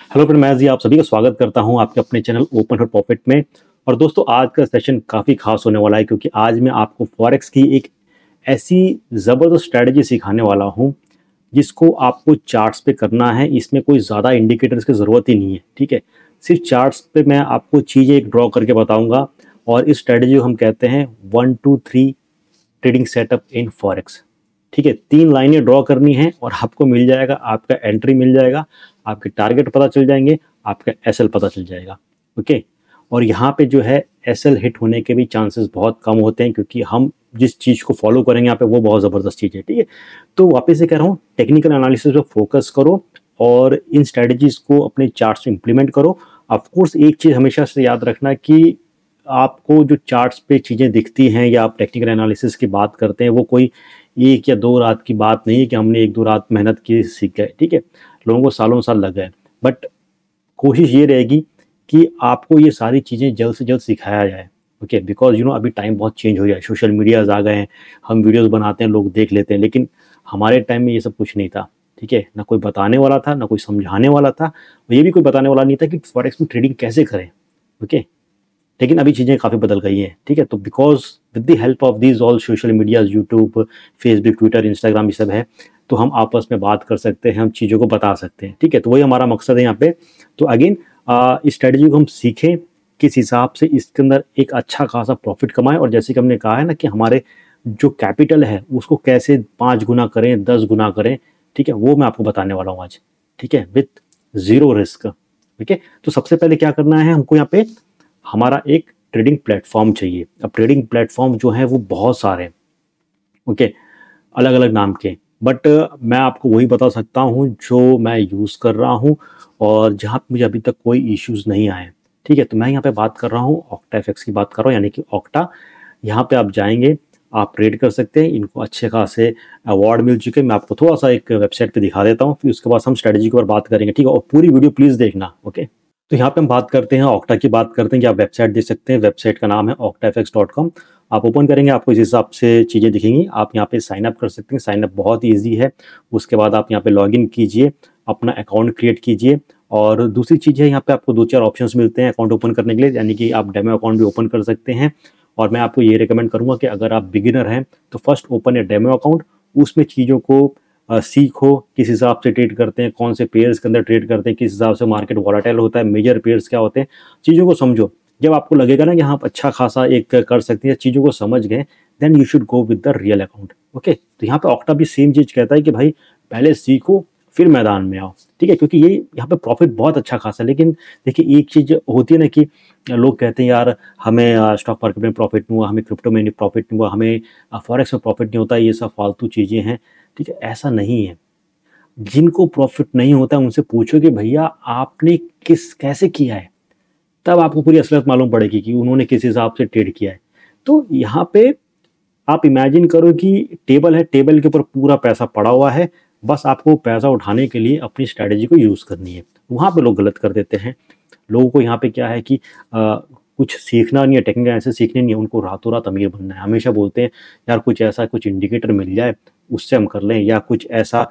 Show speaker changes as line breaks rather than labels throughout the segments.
Hello friend, मैं जी आप सभी का स्वागत करता हूं आपके अपने चैनल ओपन फॉर प्रॉफिट में। और दोस्तों, आज का सेशन काफ़ी खास होने वाला है क्योंकि आज मैं आपको फॉरेक्स की एक ऐसी ज़बरदस्त स्ट्रैटेजी सिखाने वाला हूं जिसको आपको चार्ट्स पे करना है। इसमें कोई ज़्यादा इंडिकेटर्स की ज़रूरत ही नहीं है, ठीक है। सिर्फ चार्ट्स पे मैं आपको चीज़ें एक ड्रॉ करके बताऊँगा और इस स्ट्रैटेजी को हम कहते हैं 1 2 3 ट्रेडिंग सेटअप इन फॉरेक्स। ठीक है, 3 लाइनें ड्रॉ करनी है और आपको मिल जाएगा, आपका एंट्री मिल जाएगा, आपके टारगेट पता चल जाएंगे, आपका एसएल पता चल जाएगा। ओके। और यहाँ पे जो है एसएल हिट होने के भी चांसेस बहुत कम होते हैं क्योंकि हम जिस चीज़ को फॉलो करेंगे यहाँ पे वो बहुत ज़बरदस्त चीज़ है। ठीक है, तो वापस से कह रहा हूँ, टेक्निकल एनालिसिस पे फोकस करो और इन स्ट्रेटजीज को अपने चार्ट्स में इंप्लीमेंट करो। ऑफकोर्स एक चीज़ हमेशा से याद रखना कि आपको जो चार्ट्स पे चीज़ें दिखती हैं या आप टेक्निकल एनालिसिस की बात करते हैं वो कोई 1 या 2 रात की बात नहीं है कि हमने 1 2 रात मेहनत की सीख गए। ठीक है, लोगों को सालों साल लग गए, बट कोशिश ये रहेगी कि आपको ये सारी चीज़ें जल्द से जल्द सिखाया जाए। ओके, बिकॉज अभी टाइम बहुत चेंज हो गया है, सोशल मीडियाज़ आ गए हैं, हम वीडियोस बनाते हैं, लोग देख लेते हैं, लेकिन हमारे टाइम में ये सब कुछ नहीं था। ठीक है, ना कोई बताने वाला था, ना कोई समझाने वाला था, और ये भी कोई बताने वाला नहीं था कि फॉरेक्स में ट्रेडिंग कैसे करें। ओके, लेकिन अभी चीज़ें काफ़ी बदल गई हैं। ठीक है, तो because with the help of these all social medias, YouTube, Facebook, Twitter, Instagram, ये सब है, तो हम आपस में बात कर सकते हैं, हम चीज़ों को बता सकते हैं। ठीक है, तो वही हमारा मकसद है यहाँ पे। तो अगेन इस स्ट्रेटजी को हम सीखें, किस हिसाब से इसके अंदर एक अच्छा खासा प्रॉफिट कमाएं, और जैसे कि हमने कहा है ना कि हमारे जो कैपिटल है उसको कैसे 5 गुना करें, 10 गुना करें। ठीक है, वो मैं आपको बताने वाला हूँ आज। ठीक है, विथ ज़ीरो रिस्क। ठीक है, तो सबसे पहले क्या करना है, हमको यहाँ पे हमारा एक ट्रेडिंग प्लेटफॉर्म चाहिए। अब ट्रेडिंग प्लेटफॉर्म जो है वो बहुत सारे हैं, ओके, अलग अलग नाम के, बट मैं आपको वही बता सकता हूँ जो मैं यूज़ कर रहा हूँ और जहाँ पे मुझे अभी तक कोई इश्यूज़ नहीं आए। ठीक है, तो मैं यहाँ पे बात कर रहा हूँ ऑक्टा एफएक्स की बात कर रहा हूँ, यानी कि ऑक्टा। यहाँ पे आप जाएंगे, आप ट्रेड कर सकते हैं। इनको अच्छे खासे अवार्ड मिल चुके हैं। मैं आपको थोड़ा सा एक वेबसाइट पे दिखा देता हूँ, फिर उसके बाद हम स्ट्रेटजी के ऊपर बात करेंगे। ठीक है, और पूरी वीडियो प्लीज़ देखना। ओके, तो यहाँ पे हम बात करते हैं ऑक्टा की, बात करते हैं कि आप वेबसाइट देख सकते हैं। वेबसाइट का नाम है octafx.com। आप ओपन करेंगे, आपको इस हिसाब से चीज़ें दिखेंगी। आप यहाँ पे साइन अप कर सकते हैं। साइन अप बहुत ईजी है। उसके बाद आप यहाँ पे लॉगिन कीजिए, अपना अकाउंट क्रिएट कीजिए, और दूसरी चीज़ है यहाँ पे आपको 2 4 ऑप्शंस मिलते हैं अकाउंट ओपन करने के लिए, यानी कि आप डेमो अकाउंट भी ओपन कर सकते हैं। और मैं आपको ये रिकमेंड करूँगा कि अगर आप बिगिनर हैं तो first open a demo account, उसमें चीज़ों को सीखो, किस हिसाब से ट्रेड करते हैं, कौन से पेयर्स के अंदर ट्रेड करते हैं, किस हिसाब से मार्केट वॉलेटाइल होता है, मेजर पेयर्स क्या होते हैं, चीज़ों को समझो। जब आपको लगेगा ना कि हाँ, अच्छा खासा एक कर सकते हैं, चीज़ों को समझ गए, then you should go with the real account. Okay, तो यहाँ पे ऑक्टा भी सेम चीज़ कहता है कि भाई पहले सीखो फिर मैदान में आओ। ठीक है, क्योंकि ये यहाँ पे प्रॉफिट बहुत अच्छा खासा है। लेकिन देखिए, एक चीज़ होती है ना कि लोग कहते हैं यार हमें स्टॉक मार्केट में प्रॉफिट नहीं हुआ, हमें क्रिप्टो में प्रॉफिट नहीं हुआ, हमें फॉरेक्स में प्रॉफिट नहीं होता, ये सब फालतू चीज़ें हैं। ठीक है, ऐसा नहीं है। जिनको प्रॉफिट नहीं होता है उनसे पूछो कि भैया आपने कैसे किया है, तब आपको पूरी असलियत मालूम पड़ेगी कि उन्होंने किस हिसाब से ट्रेड किया है। तो यहाँ पे आप इमेजिन करो कि टेबल है, टेबल के ऊपर पूरा पैसा पड़ा हुआ है, बस आपको पैसा उठाने के लिए अपनी स्ट्रैटेजी को यूज़ करनी है। वहाँ पे लोग गलत कर देते हैं। लोगों को यहाँ पे क्या है कि कुछ सीखना नहीं है, टेक्निकल ऐसे सीखने नहीं है, उनको रातों रात अमीर बनना है। हमेशा बोलते हैं यार कुछ ऐसा, कुछ इंडिकेटर मिल जाए उससे हम कर लें, या कुछ ऐसा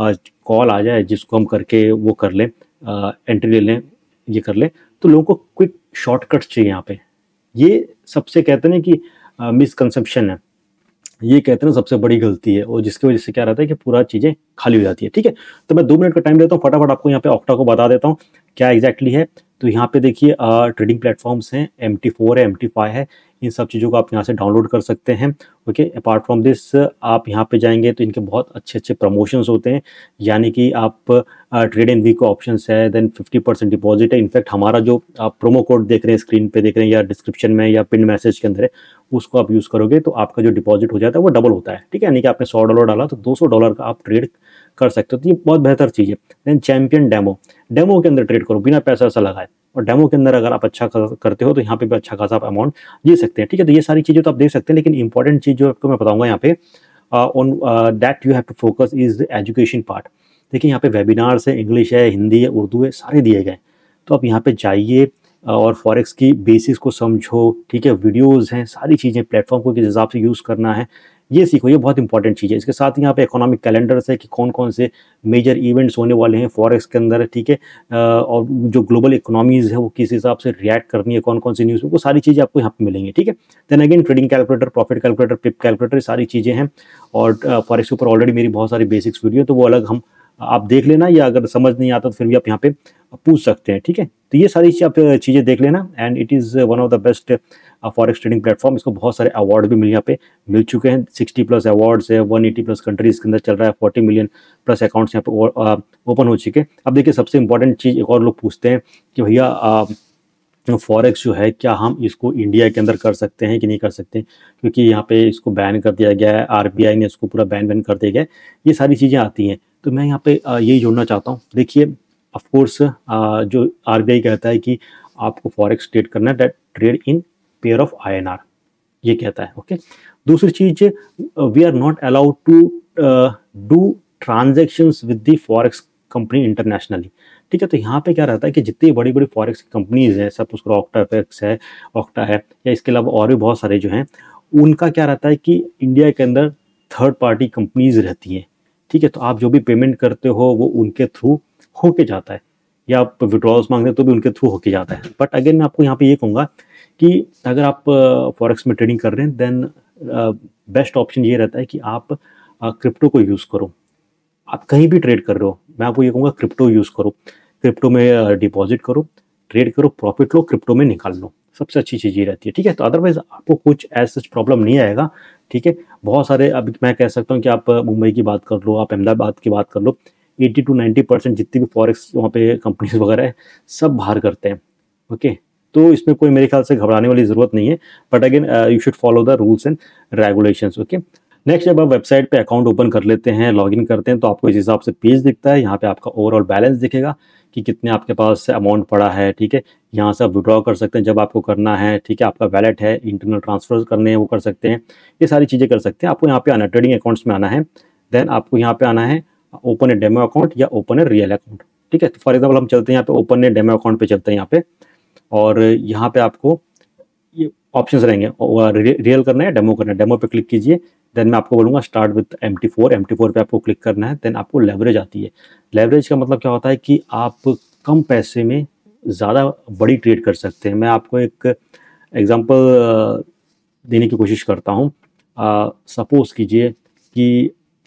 कॉल आ जाए जिसको हम करके वो कर लें, एंट्री ले लें, ये कर लें। तो लोगों को क्विक शॉर्टकट्स चाहिए यहाँ पे। ये सबसे कहते हैं कि मिसकंसेप्शन है, ये कहते हैं सबसे बड़ी गलती है, और जिसकी वजह से क्या रहता है कि पूरा चीज़ें खाली हो जाती है। ठीक है, तो मैं 2 मिनट का टाइम लेता हूँ, फटाफट आपको यहाँ पे ऑक्टा को बता देता हूँ क्या एग्जैक्टली है। तो यहाँ पे देखिए ट्रेडिंग प्लेटफॉर्म्स हैं, MT4 है, MT5 है, इन सब चीज़ों को आप यहाँ से डाउनलोड कर सकते हैं। ओके, अपार्ट फ्रॉम दिस आप यहाँ पे जाएंगे तो इनके बहुत अच्छे अच्छे प्रमोशंस होते हैं, यानी कि आप ट्रेड एंड वीक ऑप्शंस है, देन 50% डिपॉजिट है। इनफैक्ट हमारा जो आप प्रोमो कोड देख रहे हैं, स्क्रीन पे देख रहे हैं या डिस्क्रिप्शन में या पिन मैसेज के अंदर है, उसको आप यूज़ करोगे तो आपका जो डिपॉजिट हो जाता है वो डबल होता है। ठीक है, यानी कि आपने $100 डाला तो $200 का आप ट्रेड कर सकते हो। तो ये बहुत बेहतर चीज़ है। देन चैंपियन डेमो के अंदर ट्रेड करो बिना पैसा ऐसा लगाए, और डेमो के अंदर अगर आप अच्छा करते हो तो यहाँ पे भी अच्छा खासा आप अमाउंट जीत सकते हैं। ठीक है, तो ये सारी चीज़ें तो आप देख सकते हैं, लेकिन इंपॉर्टेंट चीज़ जो आपको मैं बताऊंगा यहाँ पे on that you have to focus is the education part. देखिए यहाँ पे वेबिनार्स है, इंग्लिश है, हिंदी है, उर्दू है, सारे दिए गए। तो आप यहाँ पे जाइए और फॉरेक्स की बेसिक्स को समझो। ठीक है, वीडियोस हैं, सारी चीज़ें, प्लेटफॉर्म को किस हिसाब से यूज़ करना है, ये सीखो, ये बहुत इंपॉर्टेंट चीज़ है। इसके साथ ही यहाँ पे इकोनॉमिक कैलेंडर्स है कि कौन कौन से मेजर इवेंट्स होने वाले हैं फॉरेक्स के अंदर, ठीक है, और जो ग्लोबल इकोनॉमीज़ है वो किस हिसाब से रिएक्ट करनी है, कौन कौन सी न्यूज़, वो सारी चीज़ें आपको यहाँ पे मिलेंगी, ठीक है। Then again trading calculator, profit calculator, pip calculator, सारी चीज़ें हैं। और फॉरेक्स के ऊपर ऑलरेडी मेरी बहुत सारी बेसिक्स वीडियो, तो वो अलग हम आप देख लेना, या अगर समझ नहीं आता तो फिर भी आप यहाँ पे पूछ सकते हैं, ठीक है। तो ये सारी आप चीज़ें देख लेना, and it is one of the best forex trading platform. इसको बहुत सारे अवार्ड भी यहाँ पे मिल चुके हैं, 60+ अवार्ड्स है, 180+ कंट्रीज के अंदर चल रहा है, 40 मिलियन प्लस अकाउंट्स यहाँ पे ओपन हो चुके हैं। अब देखिए सबसे इंपॉर्टेंट चीज़ एक और लोग पूछते हैं कि भैया फॉरेक्स जो है क्या हम इसको इंडिया के अंदर कर सकते हैं कि नहीं कर सकते, क्योंकि यहाँ पे इसको बैन कर दिया गया है, आरबीआई ने इसको पूरा बैन कर दिया गया है, ये सारी चीज़ें आती हैं। तो मैं यहाँ पे यही जोड़ना चाहता हूँ। देखिए ऑफ कोर्स जो आरबीआई कहता है कि आपको फॉरेक्स ट्रेड करना है, that trade in pair of INR, ये कहता है, ओके। दूसरी चीज, we are not allowed to do transactions with the forex company internationally, ठीक है। तो यहाँ पे क्या रहता है कि जितनी बड़ी बड़ी फॉरेक्स कंपनीज हैं, सब उसको ऑक्टाफेक्स है, ऑक्टा है, या इसके अलावा और भी बहुत सारे जो हैं, उनका क्या रहता है कि इंडिया के अंदर थर्ड पार्टी कंपनीज रहती हैं, ठीक है। तो आप जो भी पेमेंट करते हो वो उनके थ्रू होके जाता है, या आप विड्रॉल्स मांगते हो तो भी उनके थ्रू होके जाता है। बट अगेन मैं आपको यहाँ पे ये कहूँगा कि अगर आप फॉरेक्स में ट्रेडिंग कर रहे हैं, देन बेस्ट ऑप्शन ये रहता है कि आप क्रिप्टो को यूज़ करो। आप कहीं भी ट्रेड कर रहे हो, मैं आपको ये कहूँगा क्रिप्टो यूज़ करो, क्रिप्टो में डिपॉजिट करो, ट्रेड करो, प्रॉफिट लो, क्रिप्टो में निकाल लो, सबसे अच्छी चीज़ ये रहती है, ठीक है। तो अदरवाइज आपको कुछ ऐसा प्रॉब्लम नहीं आएगा, ठीक है। बहुत सारे, अभी मैं कह सकता हूँ कि आप मुंबई की बात कर लो, आप अहमदाबाद की बात कर लो, 80 to 90% जितनी भी फॉरेक्स वहाँ पे कंपनीज वगैरह है, सब बाहर करते हैं, ओके। तो इसमें कोई मेरे ख्याल से घबराने वाली ज़रूरत नहीं है, but again you should follow the rules and regulations, okay. Next, जब आप वेबसाइट पे अकाउंट ओपन कर लेते हैं, लॉगिन करते हैं, तो आपको इस हिसाब से पेज दिखता है। यहाँ पे आपका ओवरऑल बैलेंस दिखेगा कि कितने आपके पास अमाउंट पड़ा है, ठीक है। यहाँ से आप विड्रॉ कर सकते हैं जब आपको करना है, ठीक है। आपका वैलेट है, इंटरनल ट्रांसफर करने हैं वो कर सकते हैं, ये सारी चीज़ें कर सकते हैं। आपको यहाँ पे आना, ट्रेडिंग अकाउंट्स में आना है, देन आपको यहाँ पे आना है ओपन ए डेमो अकाउंट या ओपन ए रियल अकाउंट, ठीक है। तो फॉर एग्जाम्पल हम चलते हैं यहाँ पे ओपन ए डेमो अकाउंट पे चलते हैं यहाँ पे, और यहाँ पे आपको ये ऑप्शंस रहेंगे, रियल करना है, डेमो करना है, डेमो पे क्लिक कीजिए। देन मैं आपको बोलूँगा स्टार्ट विद MT4 पे आपको क्लिक करना है। देन आपको लेवरेज आती है। लेवरेज का मतलब क्या होता है कि आप कम पैसे में ज़्यादा बड़ी ट्रेड कर सकते हैं। मैं आपको एक एग्जांपल देने की कोशिश करता हूँ। सपोज कीजिए कि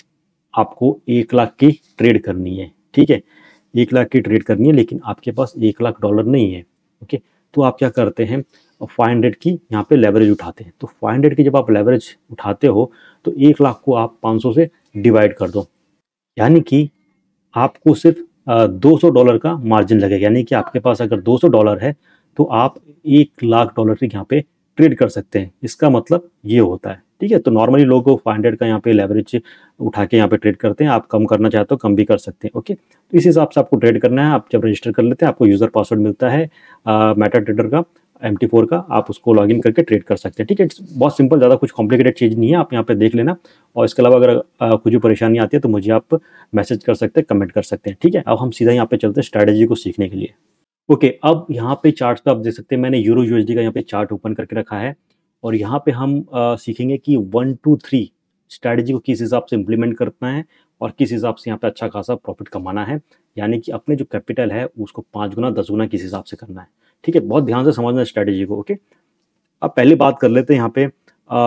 आपको 1 लाख की ट्रेड करनी है, ठीक है। 1 लाख की ट्रेड करनी है, लेकिन आपके पास $1 लाख नहीं है, ओके। तो आप क्या करते हैं, 500 की यहाँ पे लेवरेज उठाते हैं। तो 500 की जब आप लेवरेज उठाते हो तो 1 लाख को आप 500 से डिवाइड कर दो, यानी कि आपको सिर्फ $200 का मार्जिन लगेगा। यानी कि आपके पास अगर $200 है तो आप $1 लाख की यहाँ पे ट्रेड कर सकते हैं। इसका मतलब ये होता है, ठीक है। तो नॉर्मली लोग 500 का यहाँ पे लेवरेज उठा के यहाँ पे ट्रेड करते हैं। आप कम करना चाहते हो कम भी कर सकते हैं, ओके। तो इस हिसाब से आपको ट्रेड करना है। आप जब रजिस्टर कर लेते हैं आपको यूज़र पासवर्ड मिलता है मेटा ट्रेडर का, MT4 का, आप उसको लॉगिन करके ट्रेड कर सकते हैं, ठीक है। बहुत सिंपल, ज़्यादा कुछ कॉम्प्लिकेटेड चीज़ नहीं है, आप यहाँ पे देख लेना। और इसके अलावा अगर कुछ भी परेशानी आती है तो मुझे आप मैसेज कर सकते हैं, कमेंट कर सकते हैं, ठीक है। अब हम सीधा यहाँ पे चलते हैं स्ट्रैटेजी को सीखने के लिए, ओके। अब यहाँ पे चार्ट पे आप देख सकते हैं, मैंने यूरो USD का यहाँ पे चार्ट ओपन करके रखा है, और यहाँ पे हम सीखेंगे कि 1 2 3 स्ट्रैटेजी को किस हिसाब से इम्प्लीमेंट करना है और किस हिसाब से यहाँ पे अच्छा खासा प्रॉफिट कमाना है। यानी कि अपने जो कैपिटल है उसको 5 गुना 10 गुना किस हिसाब से करना है, ठीक है। बहुत ध्यान से समझना स्ट्रैटेजी को, ओके। अब पहले बात कर लेते हैं यहाँ पे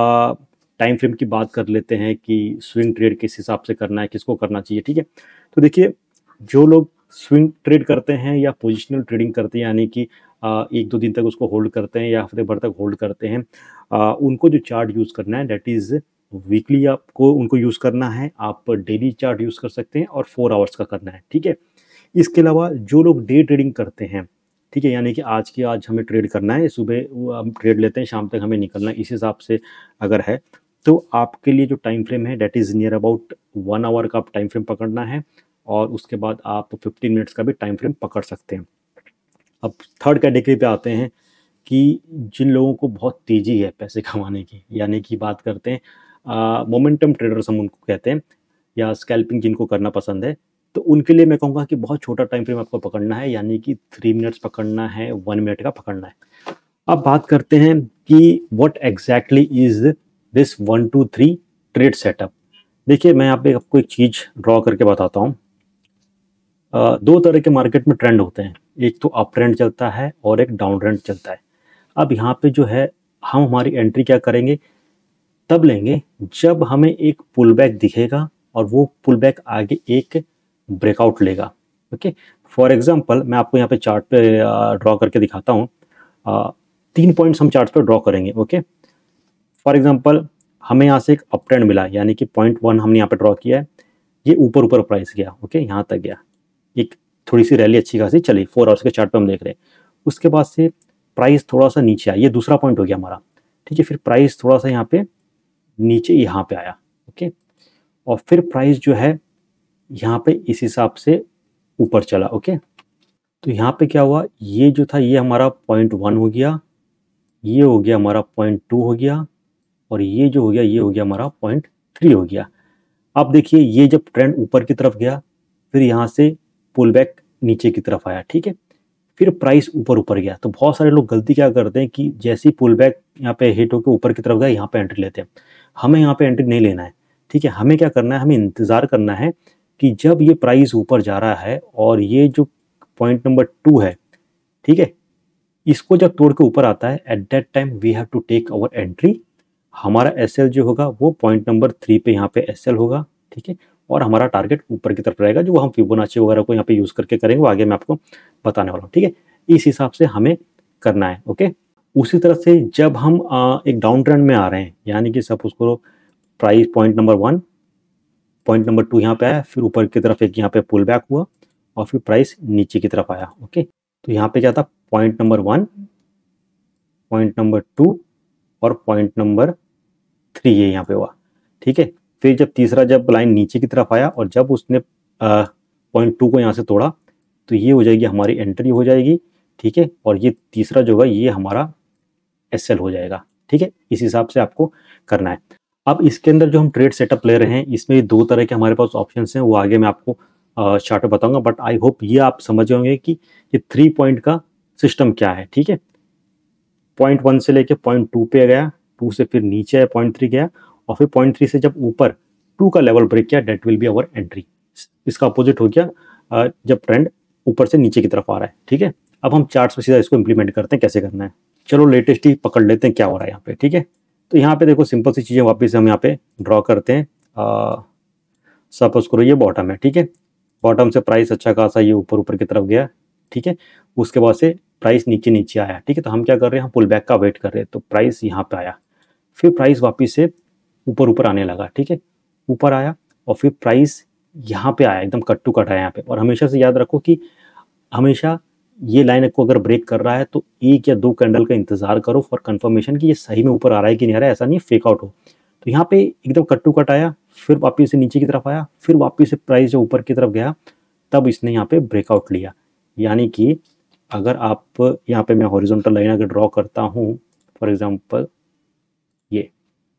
टाइम फ्रेम की बात कर लेते हैं कि स्विंग ट्रेड किस हिसाब से करना है, किसको करना चाहिए, ठीक है। तो देखिए, जो लोग स्विंग ट्रेड करते हैं या पोजिशनल ट्रेडिंग करते हैं, यानी कि 1-2 दिन तक उसको होल्ड करते हैं या हफ्ते भर तक होल्ड करते हैं, उनको जो चार्ट यूज़ करना है डेट इज़ वीकली आपको उनको यूज़ करना है। आप डेली चार्ट यूज़ कर सकते हैं और 4 आवर्स का करना है, ठीक है। इसके अलावा जो लोग डे ट्रेडिंग करते हैं, ठीक है, यानी कि आज हमें ट्रेड करना है, सुबह हम ट्रेड लेते हैं, शाम तक हमें निकलना है, इस हिसाब से अगर है तो आपके लिए जो टाइम फ्रेम है that is near about 1 hour का आप टाइम फ्रेम पकड़ना है, और उसके बाद आप 15 मिनट्स का भी टाइम फ्रेम पकड़ सकते हैं। अब थर्ड कैटेगरी पे आते हैं कि जिन लोगों को बहुत तेज़ी है पैसे कमाने की, यानी कि बात करते हैं मोमेंटम ट्रेडर्स हम उनको कहते हैं, या स्कैल्पिंग जिनको करना पसंद है, तो उनके लिए मैं कहूँगा कि बहुत छोटा टाइम फ्रेम आपको पकड़ना है, यानी कि 3 मिनट्स पकड़ना है, 1 मिनट का पकड़ना है। अब बात करते हैं कि what exactly is this 1 2 3 trade setup. देखिए मैं यहाँ पे आपको एक चीज़ ड्रॉ करके बताता हूँ। दो तरह के मार्केट में ट्रेंड होते हैं, एक तो अप ट्रेंड चलता है और एक डाउन ट्रेंड चलता है। अब यहाँ पे जो है हम हमारी एंट्री क्या करेंगे, तब लेंगे जब हमें एक पुल बैक दिखेगा और वो पुल बैक आगे एक ब्रेकआउट लेगा। ओके, फॉर एग्जांपल मैं आपको यहाँ पे चार्ट पे ड्रॉ करके दिखाता हूँ। 3 पॉइंट्स हम चार्ट पे ड्रॉ करेंगे। ओके, फॉर एग्जांपल हमें यहाँ से एक अप ट्रेंड मिला, यानी कि .1 हमने यहाँ पे ड्रॉ किया है, ये ऊपर ऊपर प्राइस गया। ओके, यहाँ तक गया, एक थोड़ी सी रैली अच्छी खासी चली, 4 आवर्स के चार्ट पे हम देख रहे हैं। उसके बाद से प्राइस थोड़ा सा नीचे आया, ये दूसरा पॉइंट हो गया हमारा। ठीक है, फिर प्राइस थोड़ा सा यहाँ पे नीचे यहाँ पे आया। ओके, और फिर प्राइस जो है यहाँ पे इस हिसाब से ऊपर चला। ओके, तो यहाँ पे क्या हुआ, ये जो था ये हमारा .1 हो गया, ये हो गया हमारा .2 हो गया, और ये जो हो गया ये हो गया हमारा .3 हो गया। अब देखिए ये जब ट्रेंड ऊपर की तरफ गया, फिर यहाँ से पुल बैक नीचे की तरफ आया। ठीक है, फिर प्राइस ऊपर ऊपर गया। तो बहुत सारे लोग गलती क्या करते हैं कि जैसे ही पुल बैक यहाँ पे हिट होकर ऊपर की तरफ गया, यहाँ पे एंट्री लेते हैं। हमें यहाँ पे एंट्री नहीं लेना है। ठीक है, हमें क्या करना है, हमें इंतज़ार करना है कि जब ये प्राइस ऊपर जा रहा है और ये जो पॉइंट नंबर 2 है, ठीक है, इसको जब तोड़ के ऊपर आता है, at that time we have to take our entry. हमारा एसएल जो होगा वो पॉइंट नंबर 3 पे यहाँ पे एसएल होगा। ठीक है, और हमारा टारगेट ऊपर की तरफ रहेगा, जो हम फिबोनाची वगैरह को यहाँ पे यूज़ करके करेंगे, वो आगे मैं आपको बताने वाला हूँ। ठीक है, इस हिसाब से हमें करना है। ओके, उसी तरह से जब हम एक डाउन ट्रेंड में आ रहे हैं, यानी कि सपोज करो price point number 1, point number 2 यहाँ पे आया, फिर ऊपर की तरफ एक यहाँ पे पुल बैक हुआ और फिर प्राइस नीचे की तरफ आया। ओके, तो यहाँ पे क्या था, पॉइंट नंबर 1, पॉइंट नंबर 2 और पॉइंट नंबर 3 ये यहाँ पे हुआ। ठीक है, फिर जब तीसरा जब लाइन नीचे की तरफ आया और जब उसने .2 को यहाँ से तोड़ा, तो ये हो जाएगी हमारी एंट्री हो जाएगी। ठीक है, और ये तीसरा जो होगा ये हमारा एसएल हो जाएगा। ठीक है, इस हिसाब से आपको करना है। अब इसके अंदर जो हम ट्रेड सेटअप ले रहे हैं, इसमें 2 तरह के हमारे पास ऑप्शन हैं, वो आगे मैं आपको चार्ट में बताऊंगा। बट आई होप ये आप समझ होंगे कि ये 3 पॉइंट का सिस्टम क्या है। ठीक है, .1 से लेके .2 पे गया, 2 से फिर नीचे आया, .3 गया, और फिर .3 से जब ऊपर 2 का लेवल ब्रेक किया, that will be our entry. इसका अपोजिट हो गया जब ट्रेंड ऊपर से नीचे की तरफ आ रहा है। ठीक है, अब हम चार्ट्स में सीधा इसको इंप्लीमेंट करते हैं, कैसे करना है। चलो लेटेस्ट ही पकड़ लेते हैं क्या हो रहा है यहाँ पे। ठीक है, तो यहाँ पे देखो सिंपल सी चीज़ें वापस हम यहाँ पे ड्रॉ करते हैं। सपोज करो ये बॉटम है। ठीक है, बॉटम से प्राइस अच्छा खासा ये ऊपर ऊपर की तरफ गया। ठीक है, उसके बाद से प्राइस नीचे नीचे आया। ठीक है, तो हम क्या कर रहे हैं, हम पुल बैक का वेट कर रहे हैं। तो प्राइस यहाँ पे आया, फिर प्राइस वापस से ऊपर ऊपर आने लगा। ठीक है, ऊपर आया और फिर प्राइस यहाँ पे आया, एकदम कट टू कट आया यहाँ पे। और हमेशा से याद रखो कि हमेशा ये लाइन को अगर ब्रेक कर रहा है तो 1 या 2 कैंडल का इंतजार करो फॉर कंफर्मेशन कि ये सही में ऊपर आ रहा है कि नहीं आ रहा है, ऐसा नहीं फेक आउट हो। तो यहाँ पे एकदम कट टू कट आया, फिर वापस से नीचे की तरफ आया, फिर वापस से प्राइस जो ऊपर की तरफ गया, तब इसने यहाँ पे ब्रेकआउट लिया। यानी कि अगर आप यहाँ पे मैं हॉरिजॉन्टल लाइन अगर ड्रॉ करता हूँ, फॉर एग्जांपल ये,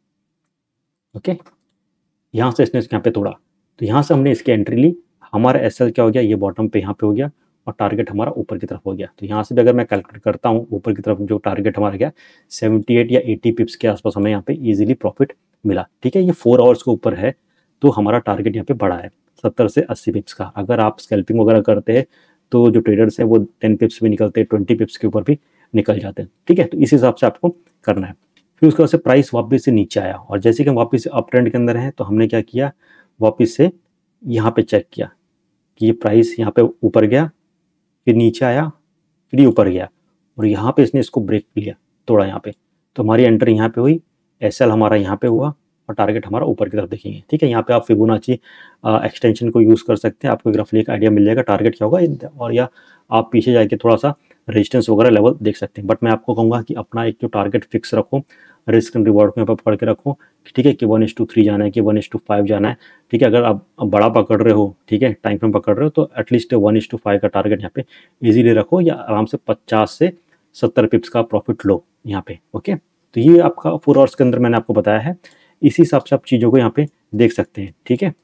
ओके, यहाँ से इसने यहाँ पे तोड़ा, तो यहाँ से हमने इसकी एंट्री ली। हमारा एसएल क्या हो गया, ये बॉटम पे यहाँ पे हो गया, और टारगेट हमारा ऊपर की तरफ हो गया। तो यहाँ से भी अगर मैं कैलकुलेट करता हूँ, ऊपर की तरफ जो टारगेट हमारा गया 78 या 80 पिप्स के आसपास हमें यहाँ पे इजीली प्रॉफिट मिला। ठीक है, ये 4 आवर्स के ऊपर है, तो हमारा टारगेट यहाँ पे बढ़ा है 70 से 80 पिप्स का। अगर आप स्कैल्पिंग वगैरह करते हैं तो जो ट्रेडर्स हैं वो 10 पिप्स भी निकलते हैं, 20 पिप्स के ऊपर भी निकल जाते हैं। ठीक है, तो इस हिसाब से आपको करना है। फिर उसके बाद से प्राइस वापस से नीचे आया, और जैसे कि हम वापस से अप ट्रेंड के अंदर हैं, तो हमने क्या किया, वापस से यहाँ पे चेक किया कि ये प्राइस यहाँ पे ऊपर गया, फिर नीचे आया, फिर ऊपर गया, और यहाँ पे इसने इसको ब्रेक लिया, तोड़ा यहाँ पे। तो हमारी एंट्री यहाँ पे हुई, एसएल हमारा यहाँ पे हुआ, और टारगेट हमारा ऊपर की तरफ देखेंगे। ठीक है, यहाँ पे आप फिबोनाची एक्सटेंशन को यूज़ कर सकते हैं, आपको रफली एक आइडिया मिल जाएगा टारगेट क्या होगा, और या आप पीछे जाके थोड़ा सा रेजिस्टेंस वगैरह लेवल देख सकते हैं। बट मैं आपको कहूँगा कि अपना एक जो टारगेट फिक्स रखो, रिस्क एंड रिवॉर्ड को यहाँ पर पकड़ के रखो। ठीक है, कि 1:3 जाना है कि 1:5 जाना है। ठीक है, अगर आप बड़ा पकड़ रहे हो, ठीक है, टाइम फ्रेम पकड़ रहे हो, तो एटलीस्ट 1:5 का टारगेट यहाँ पे इजीली रखो, या आराम से 50 से 70 पिप्स का प्रॉफिट लो यहाँ पे। ओके, तो ये आपका 4 आवर्स के अंदर मैंने आपको बताया है, इसी हिसाब से आप चीज़ों को यहाँ पे देख सकते हैं। ठीक है,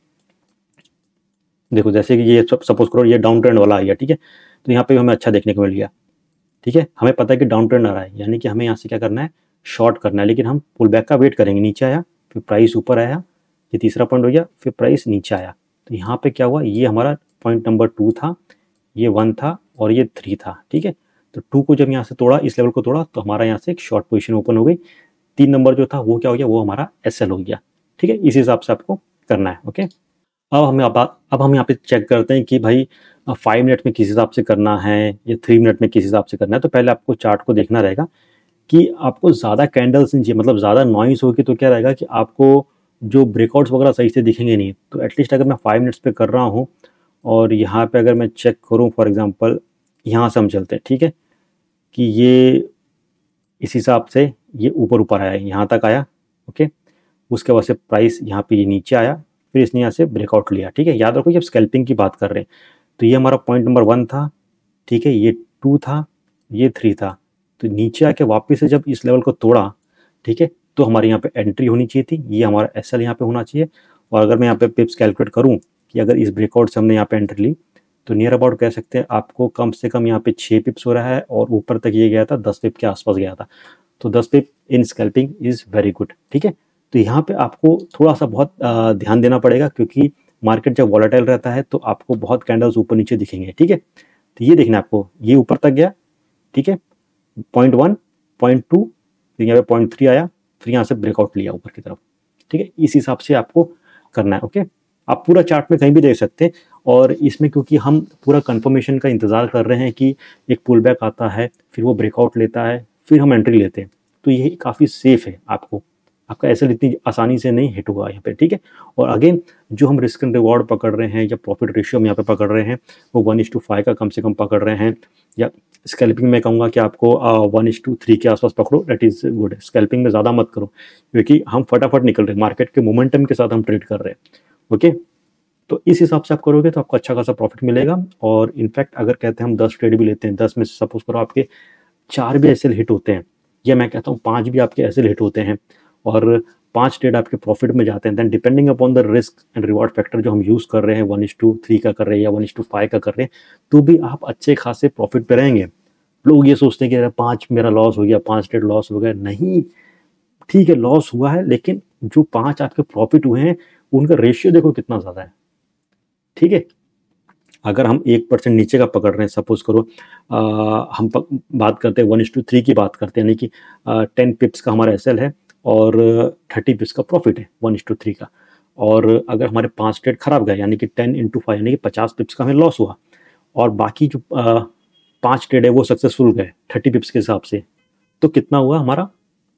देखो जैसे कि ये सब सपोज करो ये डाउन ट्रेंड वाला आ गया। ठीक है, तो यहाँ पे हमें अच्छा देखने को मिल गया। ठीक है, हमें पता है कि डाउन ट्रेंड आ रहा है, यानी कि हमें यहाँ से क्या करना है, शॉर्ट करना है। लेकिन हम पुल बैक का वेट करेंगे, नीचे आया, फिर प्राइस ऊपर आया, ये तीसरा पॉइंट हो गया, फिर प्राइस नीचे आया। तो यहाँ पे क्या हुआ, ये हमारा पॉइंट नंबर 2 था, ये 1 था और ये 3 था, ठीक है। तो 2 को जब यहाँ से तोड़ा, इस लेवल को तोड़ा, तो हमारा यहाँ से एक शॉर्ट पोजीशन ओपन हो गई। 3 नंबर जो था वो क्या हो गया, वो हमारा SL हो गया, ठीक है। इस हिसाब से आपको करना है, ओके। अब हम यहाँ पे चेक करते हैं कि भाई 5 मिनट में किस हिसाब से करना है या 3 मिनट में किस हिसाब से करना है। तो पहले आपको चार्ट को देखना रहेगा कि आपको ज़्यादा कैंडल्स नहीं चाहिए, मतलब ज़्यादा नॉइस होगी तो क्या रहेगा कि आपको जो ब्रेकआउट्स वगैरह सही से दिखेंगे नहीं। तो एटलीस्ट अगर मैं 5 मिनट्स पे कर रहा हूँ और यहाँ पे अगर मैं चेक करूँ, फॉर एग्जांपल यहाँ से हम चलते हैं, ठीक है, कि ये इस हिसाब से ये ऊपर ऊपर आया, यहाँ तक आया, ओके। उसके बाद से प्राइस यहाँ पे ये नीचे आया, फिर इसने यहाँ से ब्रेकआउट लिया, ठीक है। याद रखो जब स्कैल्पिंग की बात कर रहे हैं तो ये हमारा पॉइंट नंबर 1 था, ठीक है, ये 2 था, ये 3 था। तो नीचे आके वापस से जब इस लेवल को तोड़ा, ठीक है, तो हमारे यहाँ पे एंट्री होनी चाहिए थी, ये हमारा SL यहाँ पे होना चाहिए। और अगर मैं यहाँ पे पिप्स कैलकुलेट करूँ कि अगर इस ब्रेकआउट से हमने यहाँ पे एंट्री ली तो नियर अबाउट कह सकते हैं आपको कम से कम यहाँ पे 6 पिप्स हो रहा है, और ऊपर तक ये गया था 10 पिप के आसपास गया था। तो 10 pip in scalping is very good, ठीक है। तो यहाँ पे आपको थोड़ा सा बहुत ध्यान देना पड़ेगा, क्योंकि मार्केट जब वॉलेटाइल रहता है तो आपको बहुत कैंडल्स ऊपर नीचे दिखेंगे, ठीक है। तो ये देखना आपको, ये ऊपर तक गया, ठीक है, पॉइंट 1, पॉइंट 2, फिर यहाँ पे पॉइंट 3 आया, फिर यहाँ से ब्रेकआउट लिया ऊपर की तरफ, ठीक है। इस हिसाब से आपको करना है, ओके। आप पूरा चार्ट में कहीं भी देख सकते हैं। और इसमें क्योंकि हम पूरा कंफर्मेशन का इंतज़ार कर रहे हैं कि एक पुल बैक आता है, फिर वो ब्रेकआउट लेता है, फिर हम एंट्री लेते हैं, तो ये काफ़ी सेफ है। आपका ऐसा इतनी आसानी से नहीं हिट होगा यहाँ पे, ठीक है। और अगेन जो हम रिस्क एंड रिवॉर्ड पकड़ रहे हैं या प्रॉफिट रेशियो हम यहाँ पे पकड़ रहे हैं वो 1:5 का कम से कम पकड़ रहे हैं, या स्कैल्पिंग में कहूँगा कि आपको 1:3 के आसपास पकड़ो, दैट इज़ गुड। स्कैल्पिंग में ज़्यादा मत करो, क्योंकि हम फटाफट निकल रहे हैं, मार्केट के मोमेंटम के साथ हम ट्रेड कर रहे हैं, ओके। तो इस हिसाब से आप करोगे तो आपको अच्छा खासा प्रॉफिट मिलेगा। और इनफैक्ट अगर कहते हैं हम 10 ट्रेड भी लेते हैं, 10 में से सपोज करो आपके 4 भी ऐसे हिट होते हैं, या मैं कहता हूँ 5 भी आपके ऐसे हिट होते हैं, और 5 ट्रेड आपके प्रॉफिट में जाते हैं, then depending upon the risk and reward factor जो हम यूज़ कर रहे हैं, 1:3 का कर रहे हैं या 1:5 का कर रहे हैं, तो भी आप अच्छे खासे प्रॉफिट पे रहेंगे। लोग ये सोचते हैं कि अरे 5 मेरा लॉस हो गया, 5 ट्रेड लॉस हो गया। नहीं, ठीक है लॉस हुआ है, लेकिन जो 5 आपके प्रॉफिट हुए हैं उनका रेशियो देखो कितना ज़्यादा है, ठीक है। अगर हम 1% नीचे का पकड़ रहे हैं, सपोज करो हम बात करते हैं 1:3 की बात करते हैं, यानी कि 10 पिप्स का हमारा SL है और 30 पिप्स का प्रॉफिट है 1:3 का। और अगर हमारे 5 ट्रेड खराब गए, यानी कि 10 × 5 यानी कि 50 पिप्स का हमें लॉस हुआ, और बाकी जो 5 ट्रेड है वो सक्सेसफुल गए 30 पिप्स के हिसाब से, तो कितना हुआ हमारा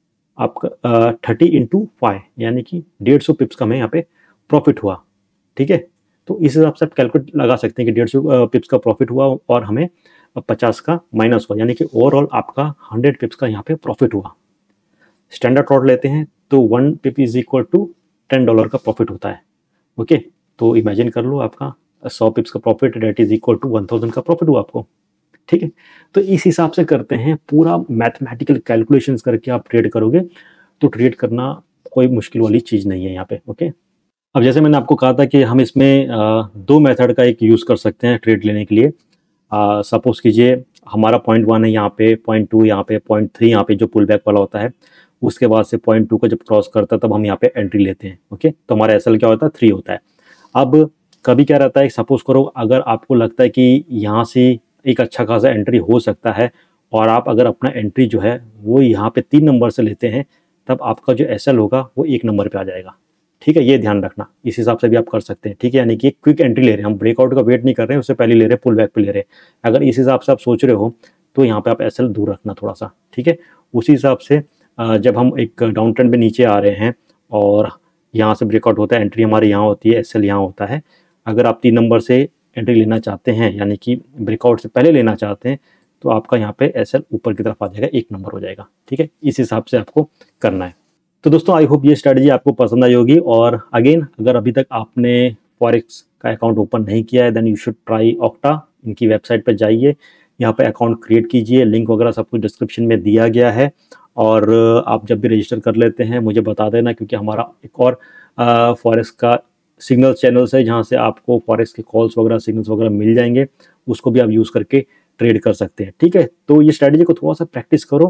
आपका 30 × 5 यानी कि 150 पिप्स का हमें यहाँ पे प्रॉफिट हुआ, ठीक है। तो इस हिसाब से आप कैलकुलेट लगा सकते हैं कि 150 पिप्स का प्रॉफिट हुआ और हमें 50 का माइनस हुआ, यानी कि ओवरऑल आपका 100 पिप्स का यहाँ पे प्रॉफिट हुआ। स्टैंडर्ड लॉट लेते हैं तो 1 पिप इज इक्वल टू $10 का प्रॉफिट होता है, ओके। तो इमेजिन कर लो आपका 100 पिप्स का profit, that is equal to 1000 का प्रॉफिट हुआ आपको, ठीक है। तो इस हिसाब से करते हैं, पूरा मैथमेटिकल कैलकुलेशंस करके आप ट्रेड करोगे तो ट्रेड करना कोई मुश्किल वाली चीज़ नहीं है यहाँ पे, ओके। अब जैसे मैंने आपको कहा था कि हम इसमें 2 मेथड का एक यूज़ कर सकते हैं ट्रेड लेने के लिए। सपोज़ कीजिए हमारा पॉइंट 1 है यहाँ पे, पॉइंट 2 यहाँ पे, पॉइंट 3 यहाँ पे जो पुल बैक वाला होता है, उसके बाद से पॉइंट 2 को जब क्रॉस करता है तब हम यहाँ पे एंट्री लेते हैं, ओके। तो हमारा SL क्या होता है, 3 होता है। अब कभी क्या रहता है, सपोज़ करो अगर आपको लगता है कि यहाँ से एक अच्छा खासा एंट्री हो सकता है, और आप अगर अपना एंट्री जो है वो यहाँ पे 3 नंबर से लेते हैं, तब आपका जो SL होगा वो 1 नंबर पे आ जाएगा, ठीक है। ये ध्यान रखना, इस हिसाब से भी आप कर सकते हैं, ठीक है। यानी कि क्विक एंट्री ले रहे हैं, हम ब्रेकआउट का वेट नहीं कर रहे हैं, उससे पहले ले रहे हैं, पुल बैक पे ले रहे हैं। अगर इस हिसाब से आप सोच रहे हो तो यहाँ पे आप SL दूर रखना थोड़ा सा, ठीक है। उसी हिसाब से जब हम एक डाउन ट्रेंड में नीचे आ रहे हैं और यहाँ से ब्रेकआउट होता है, एंट्री हमारी यहाँ होती है, SL यहाँ होता है। अगर आप 3 नंबर से एंट्री लेना चाहते हैं, यानी कि ब्रेकआउट से पहले लेना चाहते हैं, तो आपका यहाँ पे SL ऊपर की तरफ आ जाएगा, 1 नंबर हो जाएगा, ठीक है। इस हिसाब से आपको करना है। तो दोस्तों आई होप ये स्ट्रैटेजी आपको पसंद आई होगी। और अगेन अगर अभी तक आपने फॉरेक्स का अकाउंट ओपन नहीं किया है, then you should try Octa. इनकी वेबसाइट पर जाइए, यहाँ पे अकाउंट क्रिएट कीजिए, लिंक वगैरह सब कुछ डिस्क्रिप्शन में दिया गया है। और आप जब भी रजिस्टर कर लेते हैं मुझे बता देना, क्योंकि हमारा एक और फॉरेक्स का सिग्नल चैनल्स है जहाँ से आपको फॉरेक्स के कॉल्स वगैरह सिग्नल्स वगैरह मिल जाएंगे, उसको भी आप यूज़ करके ट्रेड कर सकते हैं, ठीक है। तो ये स्ट्रैटेजी को थोड़ा सा प्रैक्टिस करो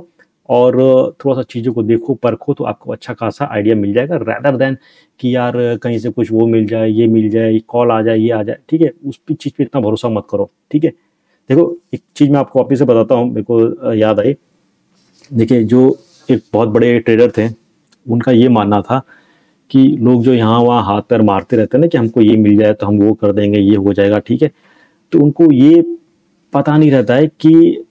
और थोड़ा सा चीज़ों को देखो परखो तो आपको अच्छा खासा आइडिया मिल जाएगा, रैदर देन कि यार कहीं से कुछ वो मिल जाए, ये मिल जाए, कॉल आ जाए, ये आ जाए, ठीक है। उस चीज़ पे इतना भरोसा मत करो, ठीक है। देखो एक चीज़ मैं आपको वापिस से बताता हूँ, मेरे को याद आई। देखिए जो एक बहुत बड़े ट्रेडर थे, उनका ये मानना था कि लोग जो यहाँ वहाँ हाथ पैर मारते रहते हैं ना कि हमको ये मिल जाए तो हम वो कर देंगे, ये हो जाएगा, ठीक है। तो उनको ये पता नहीं रहता है कि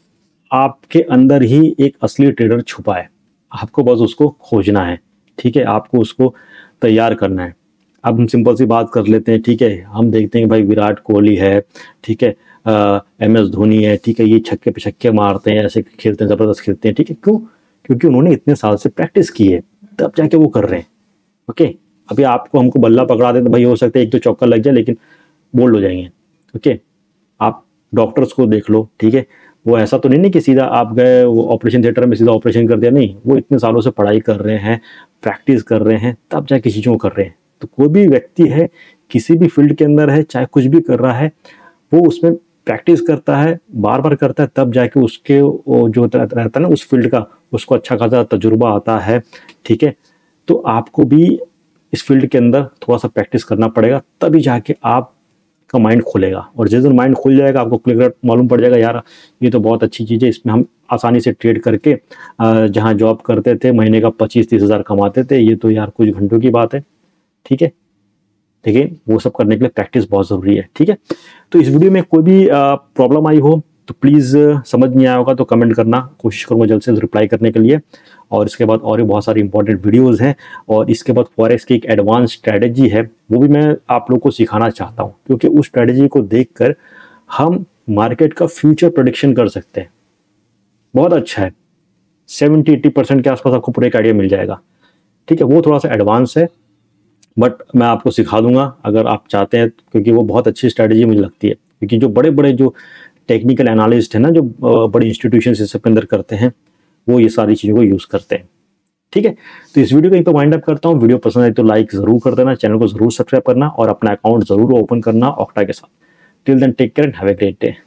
आपके अंदर ही एक असली ट्रेडर छुपा है, आपको बस उसको खोजना है, ठीक है। आपको उसको तैयार करना है। अब हम सिंपल सी बात कर लेते हैं, ठीक है। हम देखते हैं कि भाई विराट कोहली है, ठीक है, MS धोनी है, ठीक है, ये छक्के पे छक्के मारते हैं, ऐसे खेलते हैं, ज़बरदस्त खेलते हैं, ठीक है। क्यों? क्योंकि उन्होंने इतने साल से प्रैक्टिस की है, तब जाके वो कर रहे हैं। ओके, अभी आपको हमको बल्ला पकड़ा दे तो भाई हो सकता है एक दो चौका लग जाए, लेकिन बोल्ड हो जाएंगे। ओके, आप डॉक्टर्स को देख लो, ठीक है। वो ऐसा तो नहीं कि सीधा आप गए वो ऑपरेशन थिएटर में सीधा ऑपरेशन कर दिया, नहीं। वो इतने सालों से पढ़ाई कर रहे हैं, प्रैक्टिस कर रहे हैं, तब जाके चीज़ों को कर रहे हैं। तो कोई भी व्यक्ति है, किसी भी फील्ड के अंदर है, चाहे कुछ भी कर रहा है, वो उसमें प्रैक्टिस करता है, बार बार करता है, तब जाके उसके जो रहता है ना उस फील्ड का, उसको अच्छा खासा तजुर्बा आता है, ठीक है। तो आपको भी इस फील्ड के अंदर थोड़ा सा प्रैक्टिस करना पड़ेगा, तभी जाके आप का माइंड खुलेगा। और जिस दिन माइंड खुल जाएगा, आपको क्लियर मालूम पड़ जाएगा यार ये तो बहुत अच्छी चीज़ है, इसमें हम आसानी से ट्रेड करके जहाँ जॉब करते थे महीने का 25-30 हज़ार कमाते थे, ये तो यार कुछ घंटों की बात है, ठीक है। लेकिन वो सब करने के लिए प्रैक्टिस बहुत ज़रूरी है, ठीक है। तो इस वीडियो में कोई भी प्रॉब्लम आई हो तो प्लीज़ समझ नहीं आया होगा तो कमेंट करना, कोशिश करूँगा जल्द से जल्द रिप्लाई करने के लिए। और इसके बाद और भी बहुत सारी इंपॉर्टेंट वीडियोस हैं, और इसके बाद फॉरेक्स की एक एडवांस स्ट्रैटेजी है, वो भी मैं आप लोगों को सिखाना चाहता हूँ, क्योंकि उस स्ट्रैटेजी को देखकर हम मार्केट का फ्यूचर प्रेडिक्शन कर सकते हैं। बहुत अच्छा है, 70-80% के आसपास आपको पूरा एक आइडिया मिल जाएगा, ठीक है। वो थोड़ा सा एडवांस है, बट मैं आपको सिखा दूंगा अगर आप चाहते हैं, क्योंकि वो बहुत अच्छी स्ट्रैटेजी मुझे लगती है। क्योंकि जो बड़े बड़े जो टेक्निकल एनालिस्ट हैं ना, जो बड़े इंस्टीट्यूशन इस सब के अंदर करते हैं, वो ये सारी चीज़ों को यूज़ करते हैं, ठीक है। तो इस वीडियो को यहीं पर वाइंड अप करता हूँ। वीडियो पसंद आए तो लाइक ज़रूर कर देना, चैनल को ज़रूर सब्सक्राइब करना और अपना अकाउंट ज़रूर ओपन करना ऑक्टा के साथ। Till then take care and have a great day.